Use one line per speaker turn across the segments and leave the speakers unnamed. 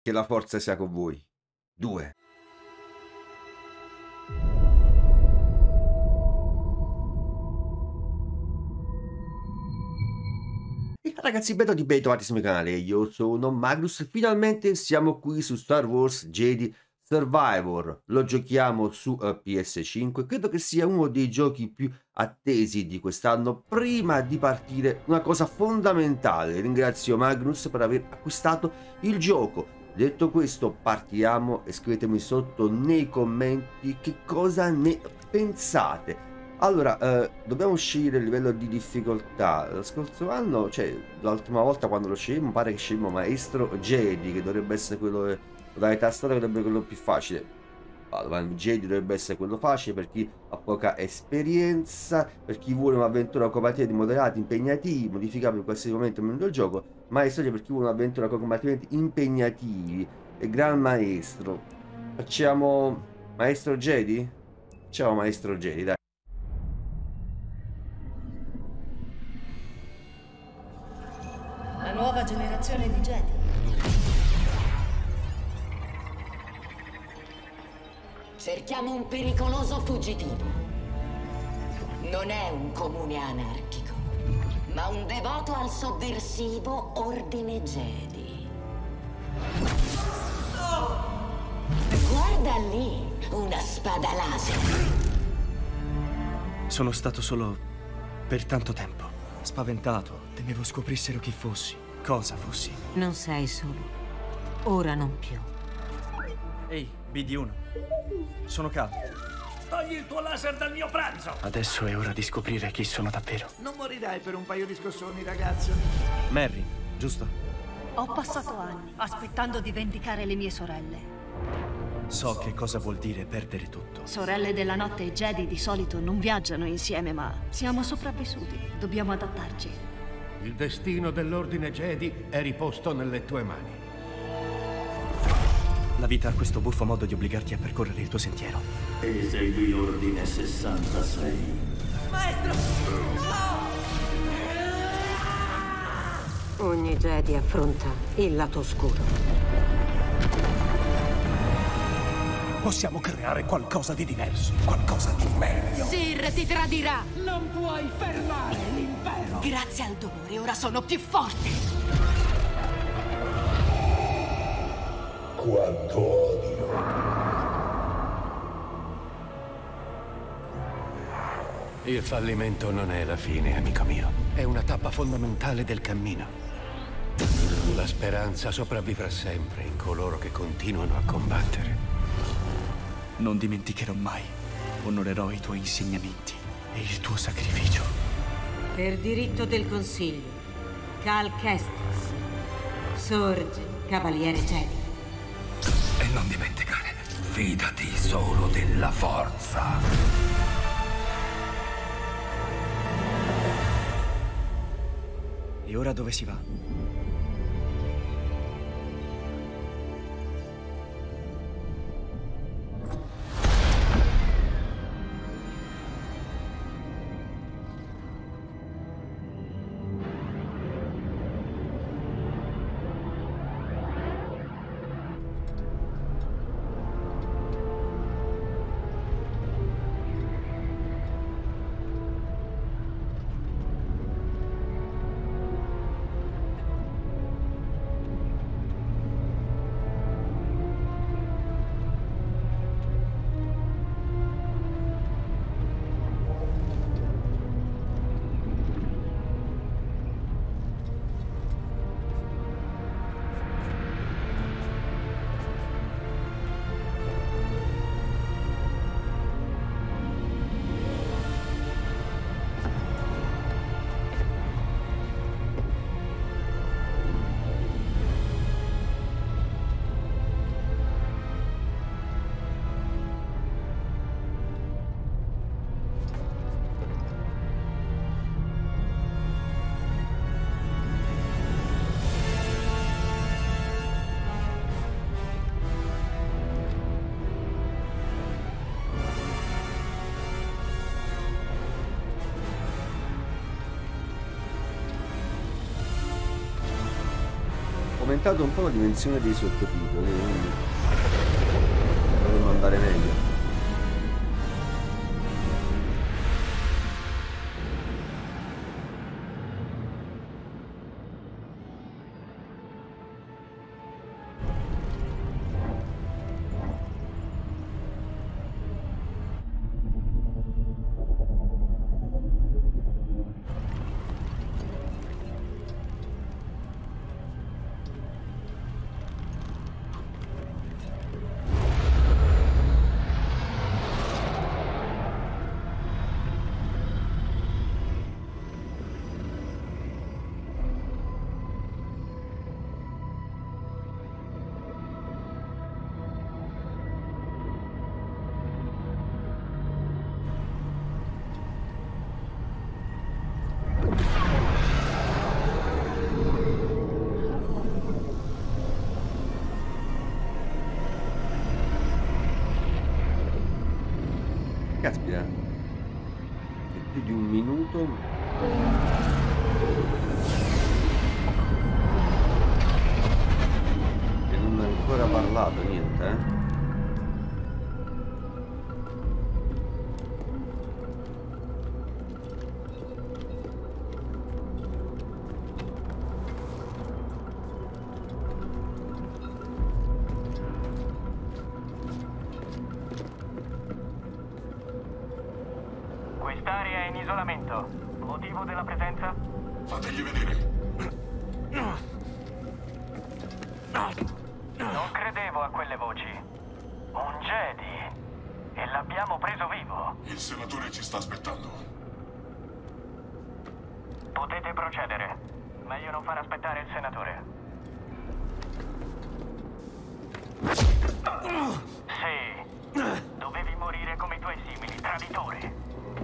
che la forza sia con voi. 2. E ragazzi, bentrovati sul mio canale, io sono Magnus, finalmente siamo qui su Star Wars Jedi Survivor, lo giochiamo su PS5, credo che sia uno dei giochi più attesi di quest'anno. Prima di partire, una cosa fondamentale, ringrazio Magnus per aver acquistato il gioco. Detto questo, partiamo e scrivetemi sotto nei commenti che cosa ne pensate. Allora, dobbiamo scegliere il livello di difficoltà. Lo scorso anno, cioè l'ultima volta quando lo scegliamo, pare che scegliamo Maestro Jedi, che dovrebbe essere quello, modalità storia dovrebbe essere quello più facile. Allora, Jedi dovrebbe essere quello facile per chi ha poca esperienza, per chi vuole un'avventura combattiva di moderati, impegnativi, modificabili in qualsiasi momento del gioco. Maestro Jedi per chi vuole un'avventura con combattimenti impegnativi. E Gran Maestro. Facciamo Maestro Jedi? Facciamo Maestro Jedi, dai.
La nuova generazione di Jedi.
Cerchiamo un pericoloso fuggitivo. Non è un comune anarchico, ma un devoto al sovversivo ordine Jedi. Guarda lì, una spada laser.
Sono stato solo per tanto tempo. Spaventato, temevo scoprissero chi fossi, cosa fossi.
Non sei solo. Ora non più.
Ehi, BD1. Sono Cal.
Togli il tuo laser dal mio pranzo!
Adesso è ora di scoprire chi sono davvero.
Non morirai per un paio di scossoni, ragazzo.
Merry, giusto?
Ho passato anni aspettando di vendicare le mie sorelle.
So che cosa vuol dire perdere tutto.
Sorelle della notte e Jedi di solito non viaggiano insieme, ma siamo sopravvissuti. Dobbiamo adattarci.
Il destino dell'ordine Jedi è riposto nelle tue mani.
La vita ha questo buffo modo di obbligarti a percorrere il tuo sentiero.
Esegui l'ordine 66.
Maestro!
Ogni Jedi affronta il lato oscuro.
Possiamo creare qualcosa di diverso, qualcosa di meglio.
Sir ti tradirà!
Non puoi fermare l'impero!
Grazie al dolore ora sono più forte!
Quanto odio.
Il fallimento non è la fine, amico mio. È una tappa fondamentale del cammino. La speranza sopravvivrà sempre in coloro che continuano a combattere.
Non dimenticherò mai. Onorerò i tuoi insegnamenti e il tuo sacrificio.
Per diritto del Consiglio, Cal Kestis. Sorge, Cavaliere Jedi.
E non dimenticare, fidati solo della forza.
E ora dove si va?
aumentato un po' la dimensione dei sottotitoli, quindi dovremmo andare meglio. Caspita, è più di un minuto. E non ha ancora parlato niente, eh?
Quest'area è in isolamento. Motivo della presenza?
Fategli vedere.
Non credevo a quelle voci. Un Jedi. E l'abbiamo preso vivo.
Il senatore ci sta aspettando.
Potete procedere. Meglio non far aspettare il senatore. Sì. Dovevi morire come i tuoi simili, traditore.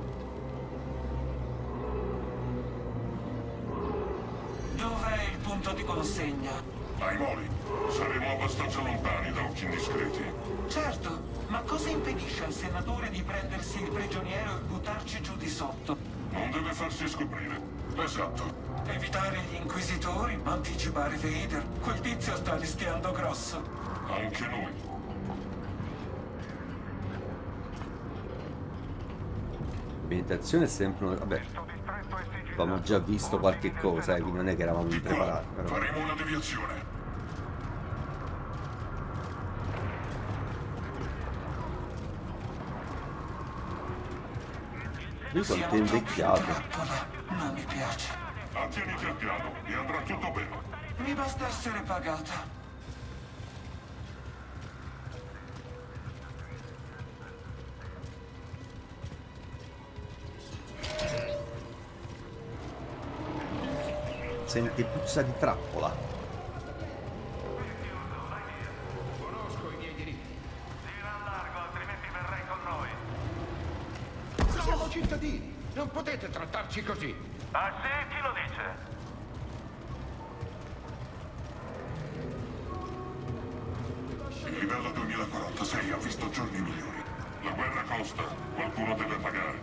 Dov'è il punto di consegna?
Ai moli. Saremo abbastanza lontani da occhi indiscreti.
Certo, ma cosa impedisce al senatore di prendersi il prigioniero e buttarci giù di sotto?
Non deve farsi scoprire. Esatto.
Evitare gli inquisitori, anticipare Vader. Quel tizio sta rischiando grosso.
Anche noi.
L'ambientazione è sempre una... Vabbè, avevamo già visto qualche cosa, quindi non è che eravamo
Di
impreparati.
qua.
Però...
Faremo una deviazione.
Lui quanto è invecchiato.
Non mi piace.
Attieniti al piano e andrà tutto bene.
Mi basta essere pagata.
Sente puzza di trappola.
Conosco i miei diritti. Tira a largo, altrimenti verrai con noi.
Siamo cittadini, non potete trattarci così.
Ah sì? Chi lo dice?
Il livello 2046 ha visto giorni migliori. La guerra costa, qualcuno deve pagare.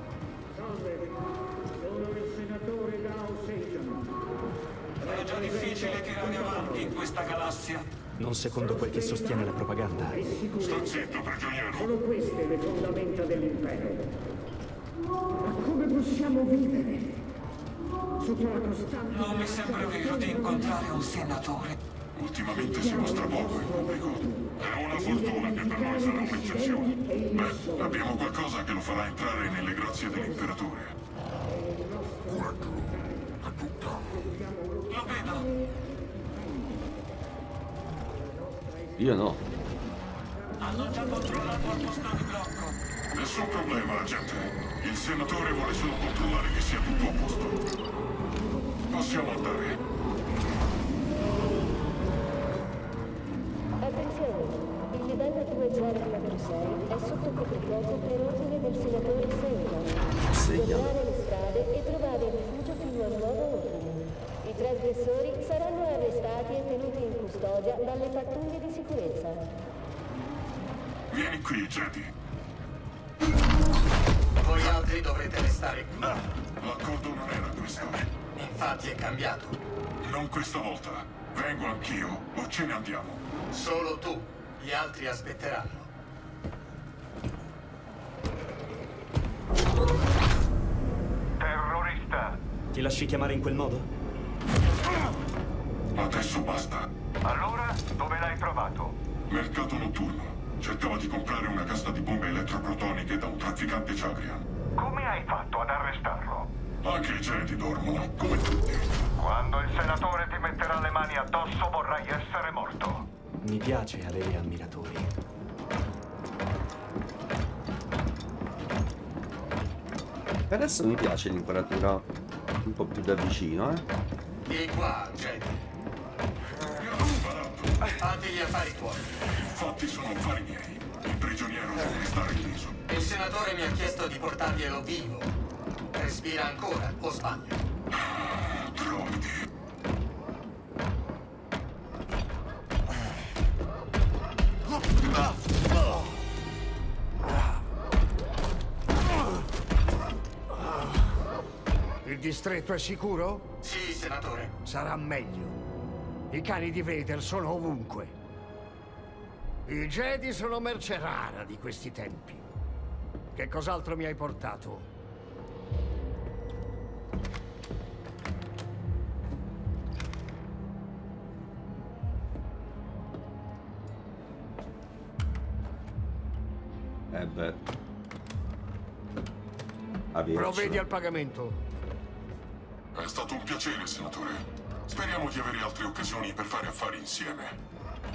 È già difficile tirare avanti in questa galassia.
Non secondo quel che sostiene la propaganda.
Sta zitto, prigioniero.
Sono queste le fondamenta dell'impero. Ma come possiamo vivere sotto la costante...
Non mi sembra vero di incontrare un senatore.
Ultimamente si mostra poco in pubblico. È una fortuna che per noi sarà un'eccezione. Beh, abbiamo qualcosa che lo farà entrare nelle grazie dell'imperatore.
Lo vedo.
Io no.
Hanno già controllato il posto di blocco.
Nessun problema, agente. Il senatore vuole solo controllare che sia tutto a posto. Possiamo andare.
Attenzione, il livello 2046 è sotto coprifuoco per ordine del senatore Seymour. Bloccare le strade e trovare rifugio fino a nuovo ordine. I trasgressori saranno arrestati e tenuti in custodia dalle pattuglie di sicurezza.
Vieni qui, Jedi.
Voi altri dovrete restare qui.
L'accordo non era questo.
Infatti è cambiato.
Non questa volta. Vengo anch'io, o ce ne andiamo?
Solo tu. Gli altri aspetteranno.
Terrorista.
Ti lasci chiamare in quel modo?
Adesso basta.
Allora, dove l'hai trovato?
Mercato notturno. Cercava di comprare una cassa di bombe elettroprotoniche da un trafficante Chagrian.
Come hai fatto ad arrestarlo?
Anche i Jedi dormono, come tutti.
Quando il senatore ti metterà le mani addosso vorrai essere morto.
Mi piace avere ammiratori.
Per adesso mi piace l'inquadratura un po' più da vicino,
Di qua, Jedi. Fatti gli affari tuoi.
Infatti sono affari miei. Il prigioniero deve restare illeso.
Il senatore mi ha chiesto di portarglielo vivo. Respira ancora, o sbaglio?
Droidi.
Il distretto è sicuro?
Sì, senatore.
Sarà meglio. I cani di Vader sono ovunque. I Jedi sono merce rara di questi tempi. Che cos'altro mi hai portato?
Beh.
Provvedi al pagamento.
È stato un piacere, senatore. Speriamo di avere altre occasioni per fare affari insieme.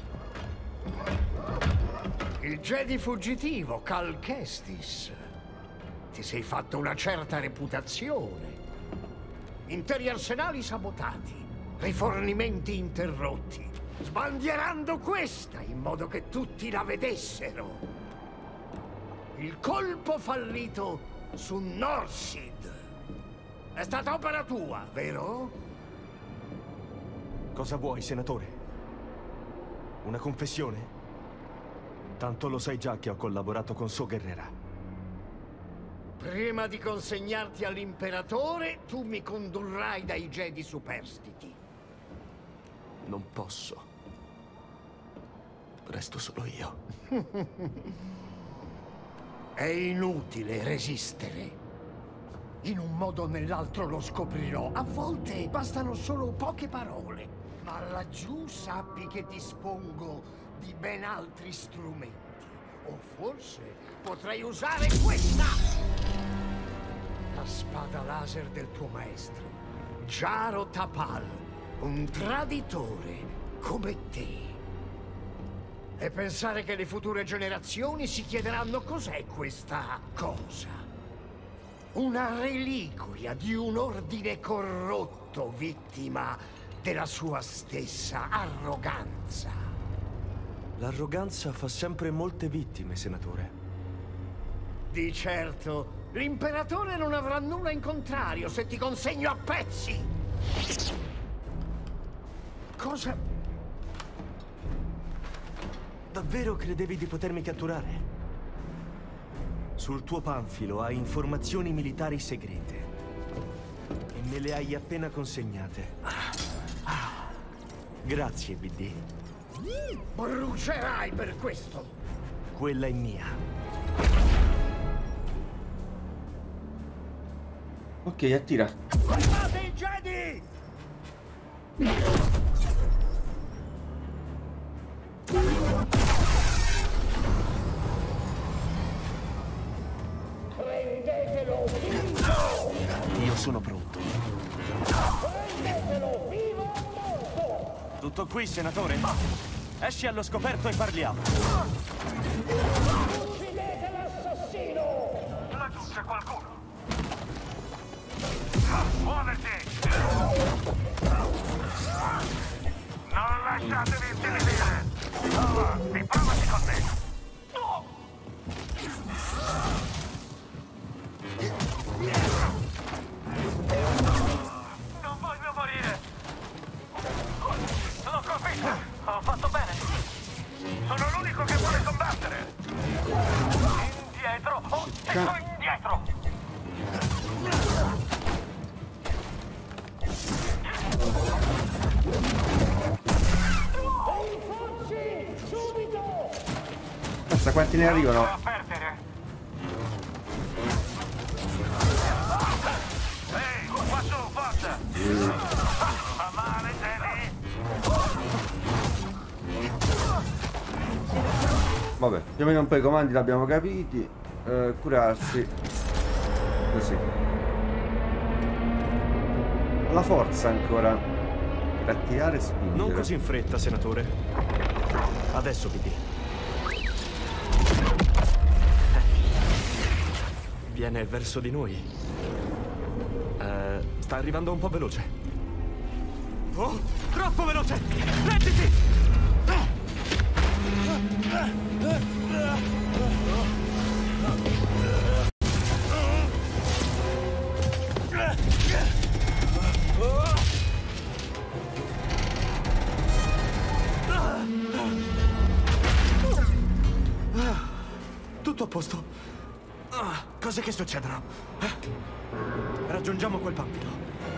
Il Jedi fuggitivo, Cal Kestis. Ti sei fatto una certa reputazione. Interi arsenali sabotati, rifornimenti interrotti, sbandierando questa in modo che tutti la vedessero. Il colpo fallito su Norsid. È stata opera tua, vero?
Cosa vuoi, senatore? Una confessione? Tanto lo sai già che ho collaborato con So Gerrera.
Prima di consegnarti all'imperatore, tu mi condurrai dai Jedi superstiti.
Non posso. Resto solo io.
È inutile resistere. In un modo o nell'altro lo scoprirò. A volte bastano solo poche parole. Ma laggiù sappi che dispongo di ben altri strumenti. O forse potrei usare questa! La spada laser del tuo maestro, Jaro Tapal, un traditore come te. E pensare che le future generazioni si chiederanno cos'è questa cosa. Una reliquia di un ordine corrotto, vittima della sua stessa arroganza.
L'arroganza fa sempre molte vittime, senatore.
Di certo, l'imperatore non avrà nulla in contrario se ti consegno a pezzi. Cosa?
Davvero credevi di potermi catturare? Sul tuo panfilo hai informazioni militari segrete. E me le hai appena consegnate. Grazie, BD.
Brucerai per questo!
Quella è mia.
Ok, attira.
Guardate i Jedi! Prendetelo vivo!
Io sono pronto.
Prendetelo vivo o morto!
Tutto qui, senatore? Esci allo scoperto e parliamo.
Uccidete l'assassino!
Laggiù c'è qualcuno. Muoviti! Non lasciatevi intimidire! Avanti, provati con me! Non voglio morire! L'ho colpito! Ho fatto bene! Sono l'unico che vuole combattere! Indietro! Oh, sto indietro!
Mazza, quanti ne arrivano? Vabbè, più o meno un po' i comandi l'abbiamo capiti. Curarsi. Così. La forza ancora. Per attirare e spingere.
Non così in fretta, senatore. Adesso, BD. Viene verso di noi. Sta arrivando un po' veloce. Oh, troppo veloce! Reggiti! Tutto a posto. Cose che succedono? Raggiungiamo quel panfilo.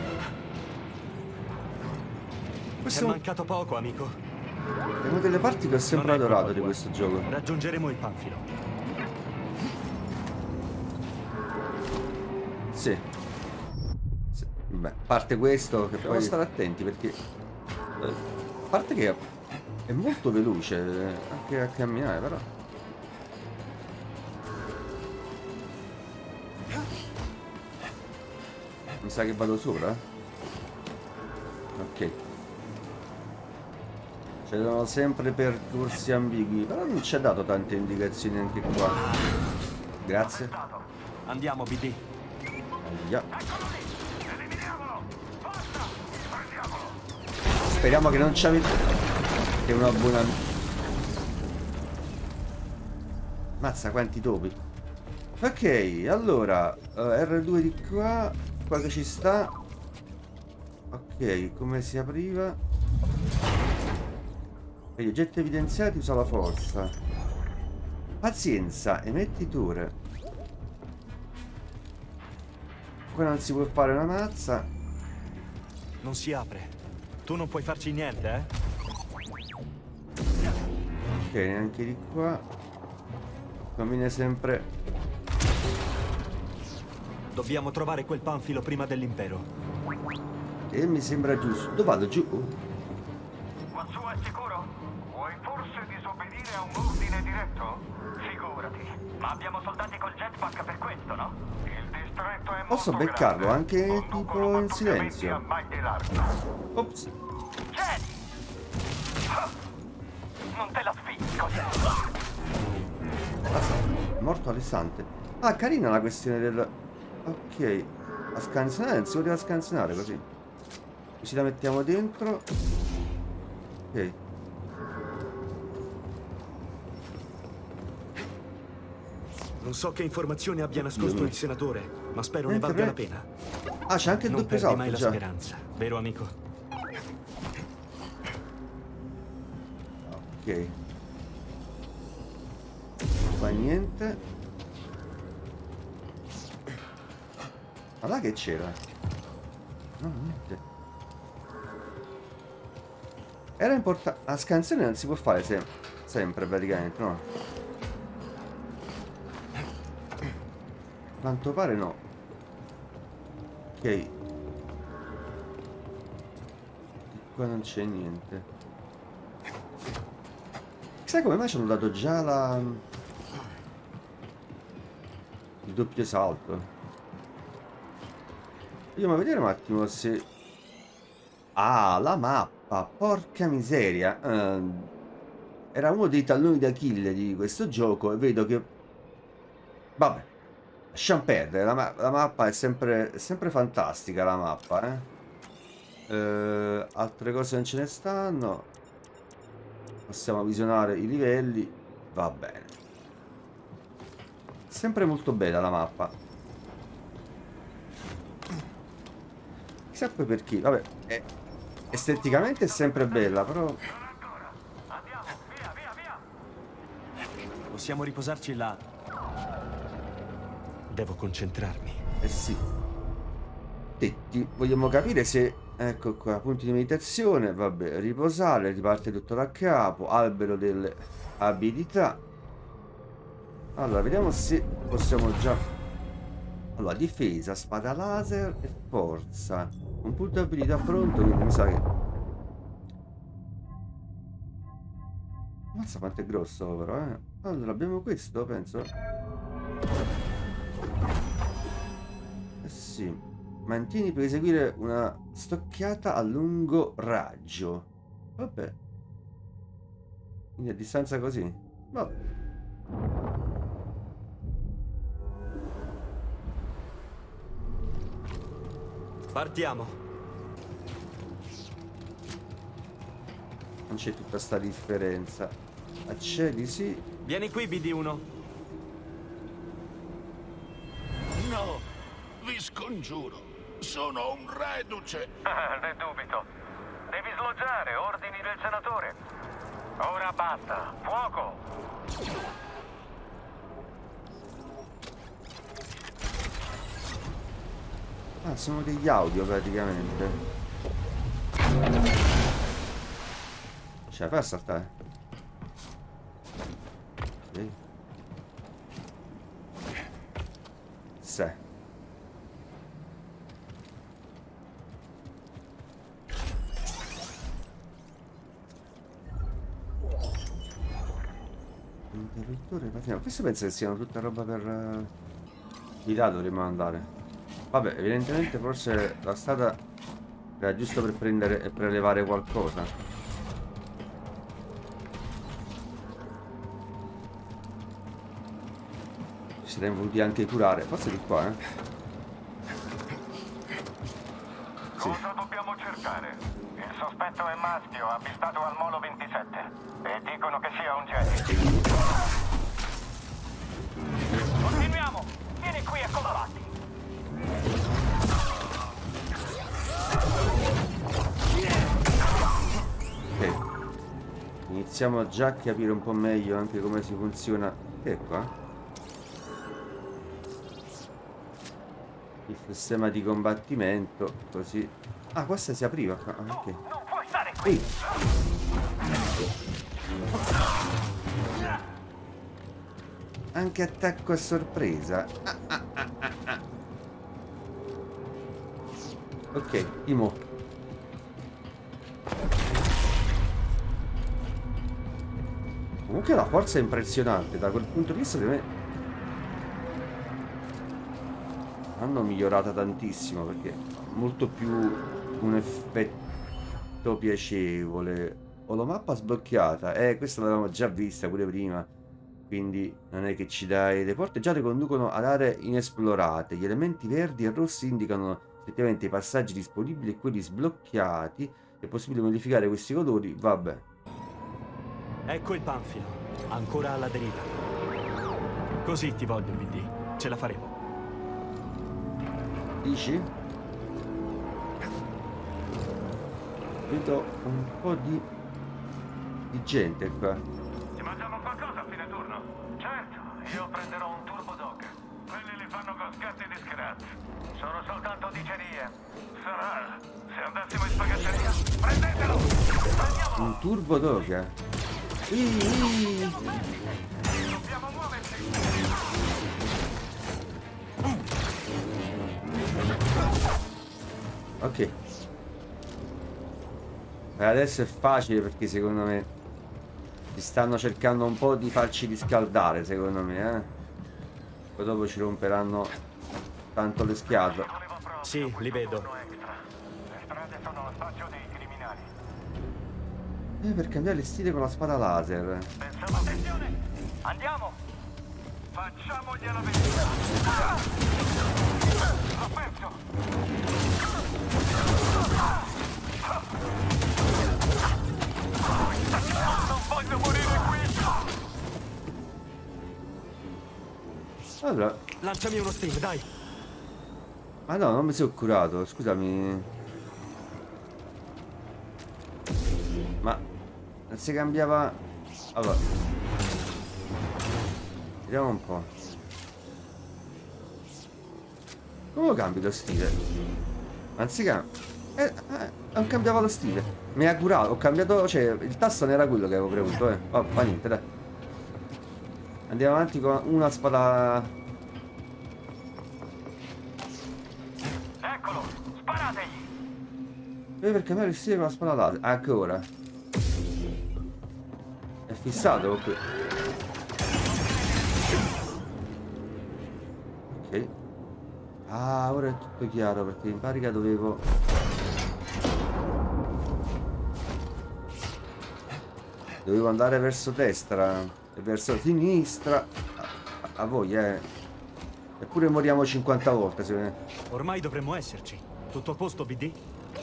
È mancato poco, amico.
È una delle parti che ho sempre adorato di questo gioco.
Raggiungeremo il panfilo.
Sì. Beh, a parte questo, che poi stare attenti perché a parte che è molto veloce anche a camminare, però mi sa che vado sopra. Ok. C'erano sempre percorsi ambigui, però non ci ha dato tante indicazioni anche qua. Grazie.
Andiamo, BD.
Speriamo che non ci avete. Che è una buona. Mazza quanti topi. Ok, allora R2 di qua. Qua che ci sta. Ok, come si apriva? Per gli oggetti evidenziati usa la forza. Pazienza, emettitore. Qua non si può fare una mazza.
Non si apre. Tu non puoi farci niente, eh?
Ok, neanche di qua. Cammina sempre.
Dobbiamo trovare quel panfilo prima dell'impero.
E mi sembra giusto. Dove vado? Giù?
Quassù è sicuro? Vuoi forse disobbedire a un ordine diretto? Figurati. Ma abbiamo soldati col jetpack per questo, no? Il distretto è
Posso
molto
beccarlo
grande.
anche tipo in silenzio. Ops.
Jedi! Non te la sfidi, cos'è?
È morto all'istante. Ah, carina la questione del. Ok. A scansionare, non si poteva scansionare così. Ci la mettiamo dentro. Ok.
Non so che informazioni abbia nascosto il senatore, ma spero ne valga la pena.
Ah, c'è anche il doppio
salto.
salto,
Non perdi mai
già.
la speranza, vero amico?
Ok. Non fa niente. Ma là che c'era? No, niente. Era importante. La scansione non si può fare sempre praticamente, no? A quanto pare no. Ok. Qua non c'è niente. Sai come mai ci hanno dato già la. Il doppio salto? Vogliamo vedere un attimo se. Ah, la mappa, porca miseria. Era uno dei talloni d'Achille di questo gioco e vedo che. Vabbè, lasciamo perdere. La mappa è sempre fantastica, la mappa, altre cose non ce ne stanno. Possiamo visionare i livelli. Va bene. Sempre molto bella la mappa. Chissà poi perché. Vabbè, esteticamente è sempre bella, però.
Possiamo riposarci là. Devo concentrarmi.
Eh sì. Tetti, vogliamo capire se. Ecco qua, punti di meditazione. Vabbè, riposare, riparte tutto da capo. Albero delle abilità. Allora, vediamo se possiamo già... Allora, difesa, spada laser e forza. Un punto abilità pronto, quindi mi sa che... Mazza quanto è grosso però, eh. Allora, abbiamo questo, penso. Eh sì. Mantieni per eseguire una stocchiata a lungo raggio. Vabbè. Quindi a distanza così. Vabbè.
Partiamo.
Non c'è tutta sta differenza. Accedi, sì.
Vieni qui, BD1.
No, vi scongiuro. Sono un reduce.
Ne dubito. Devi sloggiare, ordini del senatore. Ora basta. Fuoco!
Ah, sono degli audio praticamente. Ce la fai a saltare? Ok. Sì. Interruttore patino. Questo penso che siano tutta roba per... Di là dovremmo andare. Vabbè, evidentemente forse la strada era giusto per prendere e prelevare qualcosa. Ci saremmo voluti anche curare. Forse di qua, eh? Sì.
Cosa dobbiamo cercare? Il sospetto è maschio, avvistato al molo 27. E dicono che sia un Jedi. Continuiamo! Vieni qui e combatti!
Ok. Iniziamo già a capire un po' meglio anche come si funziona. Che è qua? Il sistema di combattimento, così. Ah, questa si apriva qua. Ah, ok.
Non puoi stare qui!
Anche attacco a sorpresa. Ok, Imo. Comunque la forza è impressionante. Da quel punto di vista per me hanno migliorata tantissimo, perché molto più un effetto piacevole. Ho la mappa sblocchiata. Questa l'avevamo già vista pure prima. Quindi non è che ci dai... Le porte gialle conducono ad aree inesplorate. Gli elementi verdi e rossi indicano effettivamente i passaggi disponibili e quelli sbloccati. È possibile modificare questi colori? Vabbè.
Ecco il panfilo, ancora alla deriva. Così ti voglio, BD. Ce la faremo.
Dici? Vedo un po' di gente qua.
Ci mangiamo qualcosa a fine turno? Certo, io prenderò un turbo dog. Quelli li fanno con scarti di scratch. Sono soltanto dicerie. Sarà se andassimo in spaghetteria. Prendetelo! Prendiamolo!
Un turbo dog?
Dobbiamo muoverci!
Ok. Adesso è facile, perché secondo me ci stanno cercando un po' di farci riscaldare, secondo me, eh. Poi dopo ci romperanno tanto le scatole.
Sì, li vedo.
Le strade sono lo spazio dei criminali.
Per cambiare stile con la spada laser.
Pensiamo, attenzione! Andiamo! Facciamogliela vedere! L'ho perso! Non voglio morire qui!
Allora.
Lanciami uno sting, dai!
Ah no, non mi sono curato, scusami. Ma non si cambiava. Allora, vediamo un po'. Come lo cambi lo stile? Anziché non cambiava lo stile. Mi ha curato, ho cambiato. Cioè, il tasto non era quello che avevo premuto, fa niente, dai. Andiamo avanti con una spada.
Eccolo, sparategli!
Perché me riuscire con la spada laser? Ancora. È fissato qui. Ok. Ah, ora è tutto chiaro perché in pratica dovevo... Dovevo andare verso destra e verso sinistra. A voi, Eppure moriamo 50 volte, se ne...
Ormai dovremmo esserci. Tutto a posto, BD?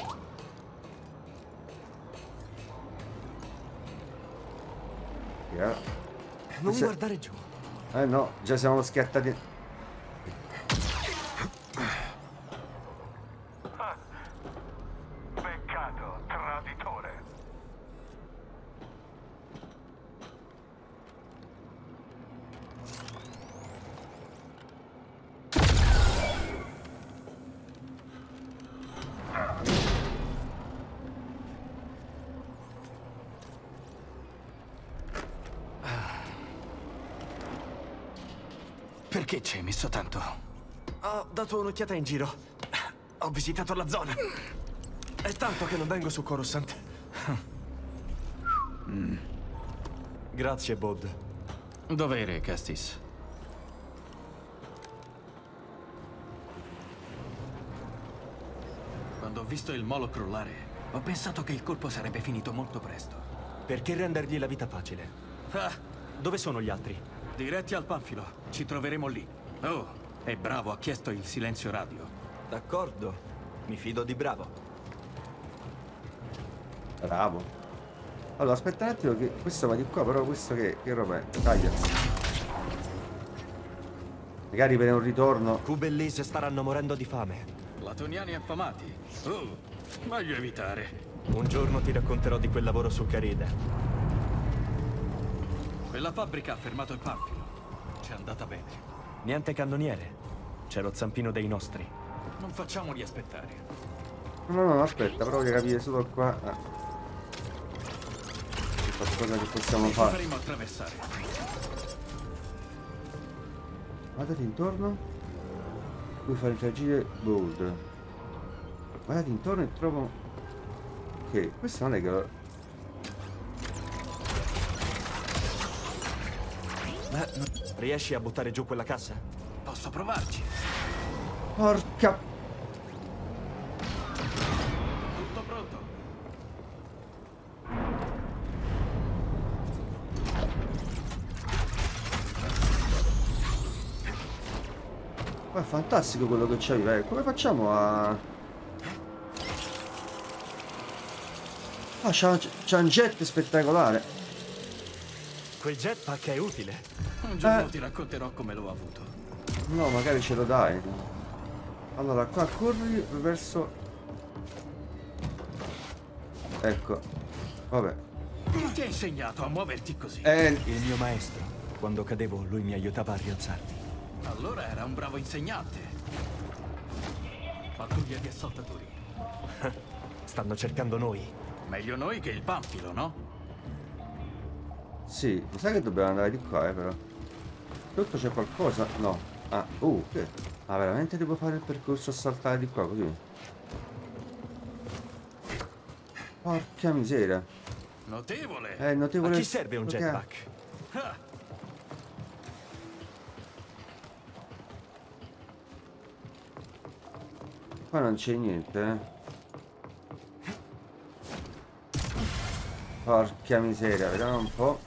Non mi guardare giù.
No, già siamo schiattati.
Peccato, traditore.
Perché ci hai messo tanto? Ho dato un'occhiata in giro. Ho visitato la zona. È tanto che non vengo su Coruscant. Grazie, Bod.
Dov'eri, Kestis? Quando ho visto il molo crollare, ho pensato che il colpo sarebbe finito molto presto.
Perché rendergli la vita facile?
Ah,
dove sono gli altri?
Diretti al Panfilo. Ci troveremo lì. Oh, e Bravo ha chiesto il silenzio radio.
D'accordo. Mi fido di Bravo.
Bravo. Allora, aspetta un attimo che questo va di qua, però questo che roba è? Taglia. Magari per un ritorno.
Cub e Liz staranno morendo di fame.
Latoniani affamati. Oh, meglio evitare.
Un giorno ti racconterò di quel lavoro su Caride.
Quella fabbrica ha fermato il Panfilo. Ci è andata bene.
Niente cannoniere. C'è lo zampino dei nostri.
Non facciamoli aspettare.
No, aspetta, provo a capire solo qua. C'è qualcosa che possiamo fare.
Faremo attraversare.
Guardati intorno. Puoi fare interagire Bold. Guardati intorno e trovo. Ok, questo non è che lo...
Riesci a buttare giù quella cassa?
Posso provarci.
Porca...
Tutto pronto.
Ma è fantastico quello che c'hai, come facciamo a... Ah, c'ha un jet spettacolare.
Quel jetpack è utile.
Un giorno ti racconterò come l'ho avuto.
No, magari ce lo dai. Allora, qua corri verso... Ecco. Vabbè.
Chi ti ha insegnato a muoverti così?
Il mio maestro. Quando cadevo, lui mi aiutava a rialzarmi.
Allora era un bravo insegnante. Pattuglia di assaltatori.
Stanno cercando noi.
Meglio noi che il Panfilo, no?
Sì, mi sa che dobbiamo andare di qua, però. Sotto c'è qualcosa? No. Ah, che? Ma veramente devo fare il percorso a saltare di qua, così? Porca miseria.
Notevole.
Notevole.
A chi serve un jetpack?
Qua non c'è niente, Porca miseria, vediamo un po'.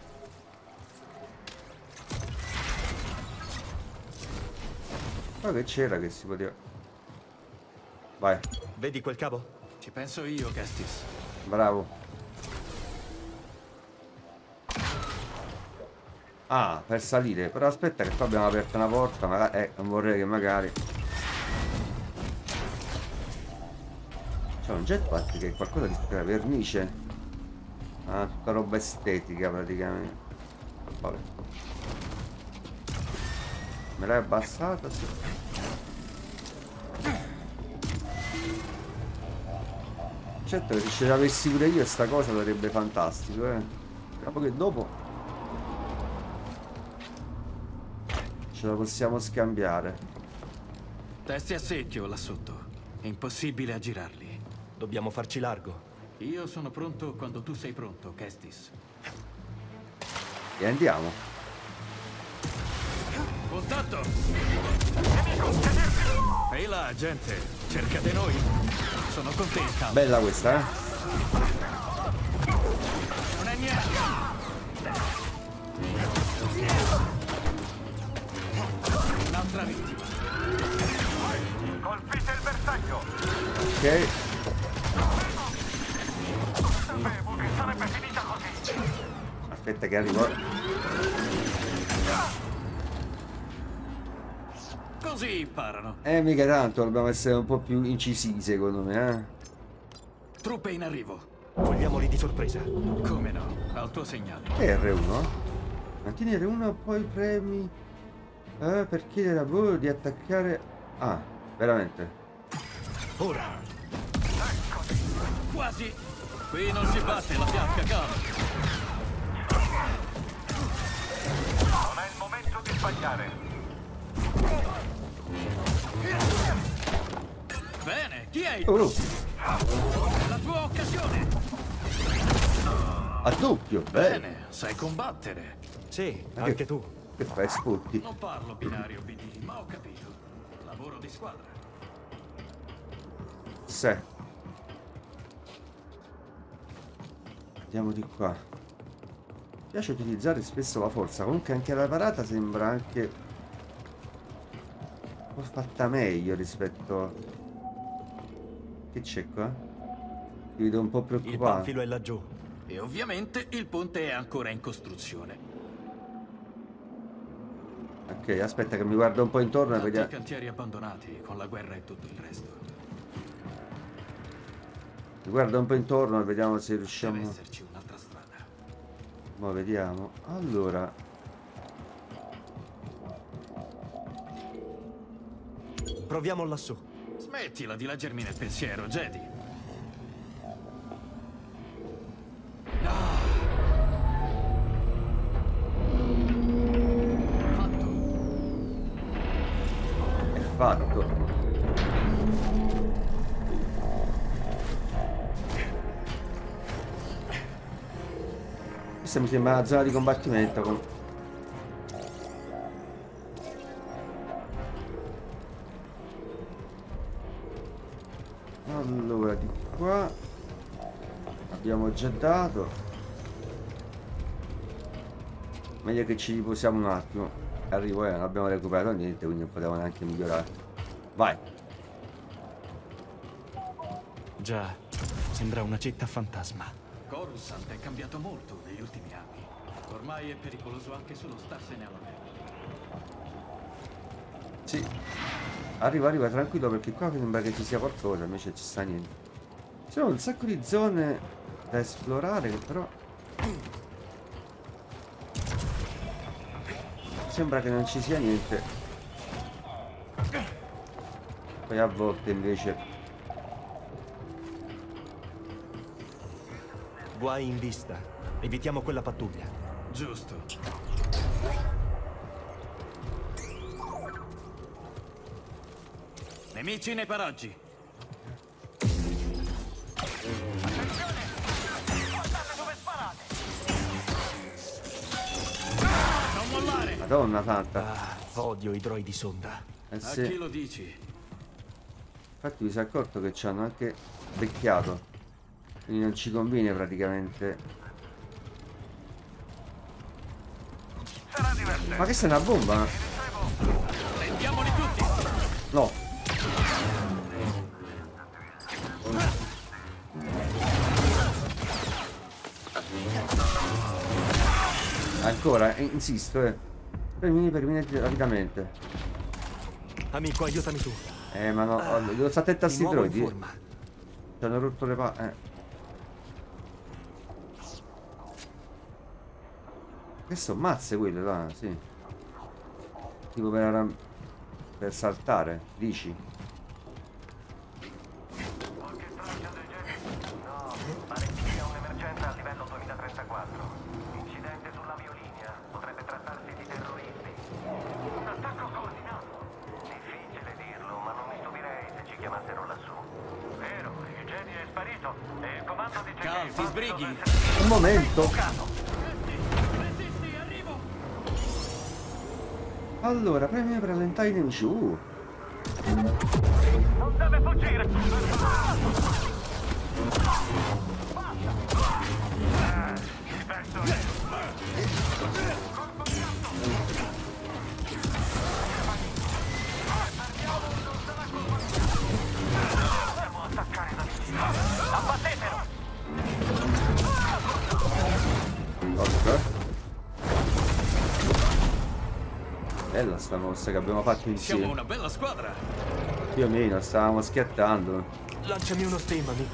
Ma che c'era che si poteva... Vai.
Vedi quel cavo?
Ci penso io, Kestis.
Bravo. Ah, per salire. Però aspetta che qua abbiamo aperto una porta, magari... non vorrei che magari... C'è un jetpack che è qualcosa di vernice. Ah, tutta roba estetica praticamente. Vabbè. Me l'hai abbassata? Sì. Certo che se ce l'avessi pure io sta cosa sarebbe fantastico, Dopo che dopo... Ce la possiamo scambiare.
Testi a secchio là sotto. È impossibile aggirarli.
Dobbiamo farci largo.
Io sono pronto quando tu sei pronto, Kestis.
E andiamo.
Contatto! Ehi là, gente. Cercate noi. Sono con te, Cal.
Bella questa, eh?
Non è niente. Un'altra vittima.
Colpite il bersaglio.
Ok.
Sapevo che sarebbe finita così.
Aspetta che arrivo.
Così imparano.
Mica tanto, dobbiamo essere un po' più incisivi secondo me, eh?
Truppe in arrivo.
Cogliamoli di sorpresa.
Come no? Al tuo segnale.
Che è R1? Mantieni R1 poi premi per chiedere a voi di attaccare. Ah, veramente?
Ora.
Quasi. Qui non si batte la fiacca, Cal.
Non è il momento di sbagliare.
Bene, chi è?
Oh.
La tua occasione.
A doppio,
Bene, sai combattere.
Sì, anche tu.
Che fai, sputti?
Non parlo binario BD, ma ho capito. Lavoro di squadra.
Sì. Andiamo di qua. Mi piace utilizzare spesso la forza. Comunque anche la parata sembra anche un po' fatta meglio rispetto. Che c'è qua? Ti vedo un po' preoccupato.
Il panfilo è laggiù.
E ovviamente il ponte è ancora in costruzione.
Ok, aspetta che mi guardo un po' intorno e
Tanti
vediamo.
cantieri abbandonati con la guerra e tutto il resto.
Mi guardo un po' intorno e vediamo se
Deve
riusciamo.
esserci un'altra strada.
Ma vediamo. Allora.
Proviamo lassù.
Smettila di leggermi nel pensiero, Jedi.
È fatto. Questa mi sembra una zona di combattimento con. Allora, di qua abbiamo già dato. Meglio che ci riposiamo un attimo. Arrivo, non abbiamo recuperato niente, quindi non potevamo neanche migliorare. Vai.
Già, sembra una città fantasma.
Coruscant è cambiato molto negli ultimi anni. Ormai è pericoloso anche solo starsene all'aperto.
Sì. Arriva, tranquillo, perché qua sembra che ci sia qualcosa, invece ci sta niente. Ci sono un sacco di zone da esplorare che però sembra che non ci sia niente. Poi a volte invece.
Guai in vista. Evitiamo quella pattuglia.
Giusto. Nemici nei paraggi. Non mollare.
Madonna santa.
Odio i droidi sonda.
Eh
A
sì.
chi lo dici?
Infatti mi si è accorto che ci hanno anche becchiato. Quindi non ci conviene praticamente. Ma che sei una bomba?
Prendiamoli tutti.
No. Ancora, insisto, Premini rapidamente.
Amico, aiutami tu.
Ma no, devo stare attento a sti
Di nuovo in
droidi.
forma.
Ci hanno rotto le palle. Che sono mazze quelle là, sì. Tipo per saltare, dici?
Pare ci sia un'emergenza a livello 2034. Incidente sulla biolinea. Potrebbe trattarsi di terroristi. Un attacco
Ti sbrighi?
Un momento. Allora, premi per rallentare i nemici.
Non deve fuggire! Devo attaccare da vicino. Abbattetelo!
Ok. Bella sta mossa che abbiamo fatto insieme.
Siamo una bella squadra.
Più o meno, stavamo schiattando.
Lanciami uno stem, amico.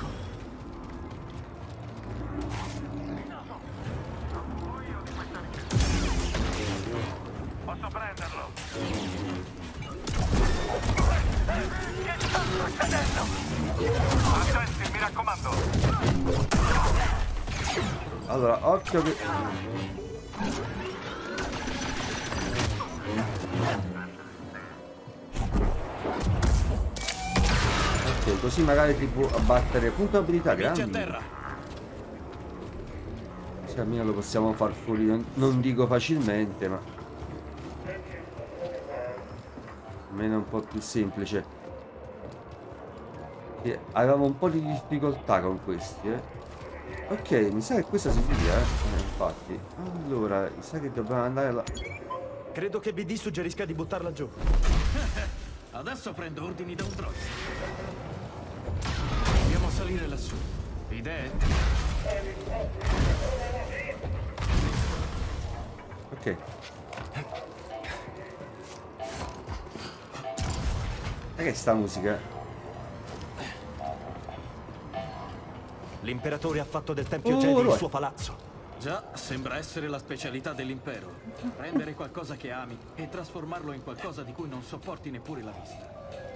Posso prenderlo? Che sta succedendo? Attenti, mi raccomando.
Allora, occhio che... Ok, così magari ti può abbattere. Punto abilità grandi. Sì, almeno lo possiamo far fuori, non dico facilmente, ma almeno un po' più semplice. Che avevamo un po' di difficoltà con questi, Ok, mi sa che questa si via, infatti. Allora, mi sa che dobbiamo andare là.
Credo che BD suggerisca di buttarla giù.
Adesso prendo ordini da un droide. Dobbiamo salire lassù. Idee?
Ok. E che sta musica?
L'imperatore ha fatto del Tempio Jedi il suo palazzo.
Già, sembra essere la specialità dell'impero. Prendere qualcosa che ami e trasformarlo in qualcosa di cui non sopporti neppure la vista.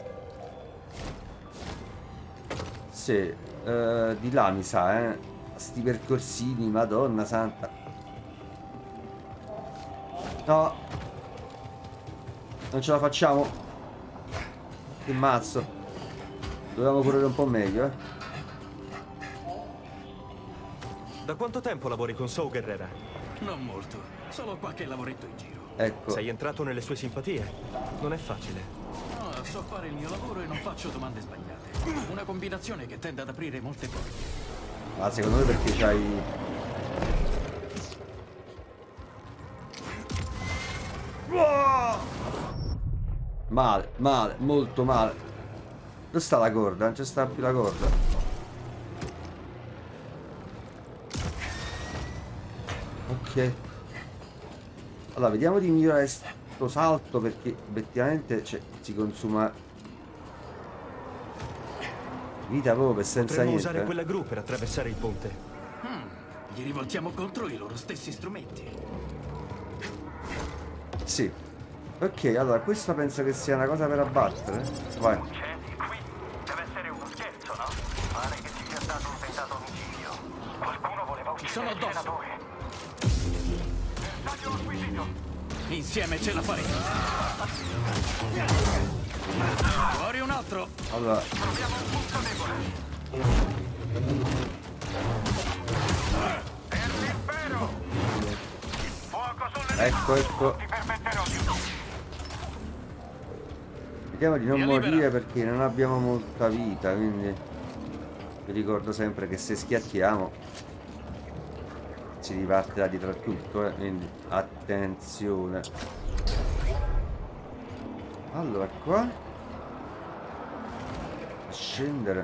Sì, di là mi sa, sti percorsini, madonna santa. No. Non ce la facciamo. Che mazzo. Dovevamo correre un po' meglio,
Da quanto tempo lavori con Saw Gerrera?
Non molto, solo qualche lavoretto in giro.
Ecco.
Sei entrato nelle sue simpatie? Non è facile.
No, so fare il mio lavoro e non faccio domande sbagliate. Una combinazione che tende ad aprire molte porte.
Ma secondo me perché c'hai... Male, male, molto male. Dove sta la corda? Non c'è sta più la corda. Ok. Allora, vediamo di migliorare sto salto perché effettivamente si consuma vita proprio senza
Potremmo
niente.
usare quella gru per attraversare il ponte.
Gli rivoltiamo contro i loro stessi strumenti.
Sì. Ok, allora questa penso che sia una cosa per abbattere. Vai.
Jedi, qui deve essere uno scherzo, no? Pare che ci sia stato un tentato omicidio. Qualcuno voleva uccidere il senatore. Bersaglio acquisito.
Insieme ce la faremo. Fuori un altro.
Allora.
Troviamo un punto debole. Per l'impero. Fuoco sulle
Ecco, ecco.
Ti permetterò di...
Vediamo di non morire perché non abbiamo molta vita, quindi vi ricordo sempre che se schiattiamo si riparte da dietro a tutto, quindi attenzione. Allora qua a scendere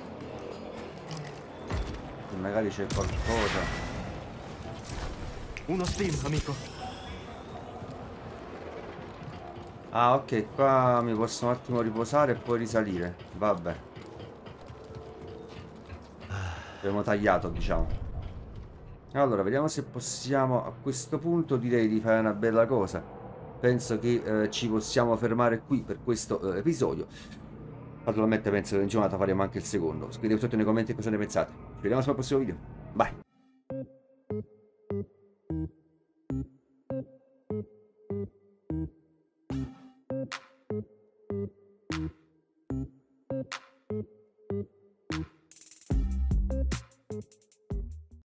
e magari c'è qualcosa.
Uno steam, amico.
Ah, ok, qua mi posso un attimo riposare e poi risalire. Vabbè. Abbiamo tagliato, diciamo. Allora, vediamo se possiamo... A questo punto direi di fare una bella cosa. Penso che ci possiamo fermare qui per questo episodio. Naturalmente penso che in giornata faremo anche il secondo. Scrivete sotto nei commenti cosa ne pensate. Ci vediamo al prossimo video. Bye.